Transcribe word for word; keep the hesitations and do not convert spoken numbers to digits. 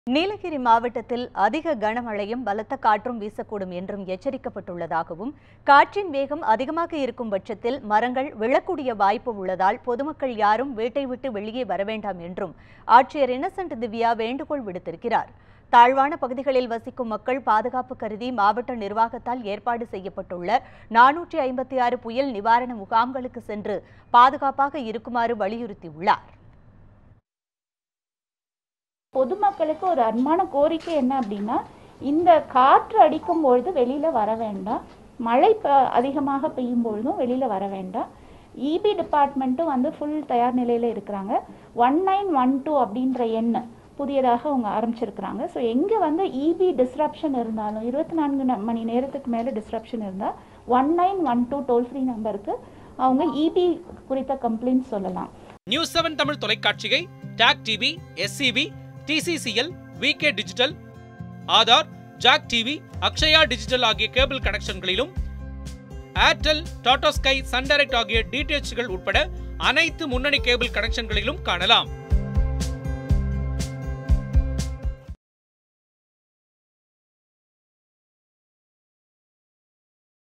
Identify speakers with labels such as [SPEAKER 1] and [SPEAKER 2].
[SPEAKER 1] நீலகிரி மாவட்டத்தில் அதிக கனமழையும் பலத்த காற்றும் வீசக்கூடும் என்றும் எச்சரிக்கப்பட்டுள்ளதாகவும் காற்றின் வேகம் அதிகமாக இருக்கும் பட்சத்தில் மரங்கள் விழக்கூடிய வாய்ப்பு உள்ளதால் பொதுமக்கள் யாரும் வீட்டை விட்டு வெளியே வர வேண்டாம் என்றும் ஆட்சியர் இன்னசென்ட் திவ்யா வேண்டுகோள் விடுத்திருக்கிறார். தாழ்வான பகுதிகளில் வசிக்கும் மக்கள் பாதுகாப்பு கருதி மாவட்ட நிர்வாகத்தால் ஏற்பாடு செய்யப்பட்டுள்ள நானூற்றி ஐம்பத்தி ஆறு புயல் நிவாரண முகாம்களுக்கு சென்று பாதுகாப்பாக இருக்குமாறு வலியுறுத்தியுள்ளார்.
[SPEAKER 2] பொதுமக்களுக்கு ஒரு அன்பான கோரிக்கை என்ன அப்படின்னா, இந்த காற்று அடிக்கும் பொழுது வெளியில வர வேண்டாம், மழை அதிகமாக பெய்யும் பொழுதும் வெளியில வர வேண்டாம். இபி டிபார்ட்மெண்ட்டும் வந்து ஃபுல் தயார் நிலையில இருக்கிறாங்க. ஒன் நைன் ஒன் டூ அப்படின்ற எண் புதியதாக அவங்க ஆரம்பிச்சிருக்கிறாங்க. ஸோ எங்கே வந்து இபி டிஸ்ரப்ஷன் இருந்தாலும் இருபத்தி நான்கு மணி நேரத்துக்கு மேலே டிஸ்ரப்ஷன் இருந்தால் one nine one two toll free நம்பருக்கு அவங்க இபி குறித்த கம்ப்ளைண்ட் சொல்லலாம்.
[SPEAKER 3] நியூஸ் செவன் தமிழ் தொலைக்காட்சியை TAC TV, SCV, TCCL, VK digital, Aadhaar, Jak TV, Akshaya digital ஆகிய கேபிள் கனெக்ஷன்களிலும், Airtel, Tata Sky, Sun Direct ஆகிய டிடிஎச்கள் உட்பட அனைத்து முன்னணி கேபிள் கனெக்ஷன்களிலும் காணலாம்.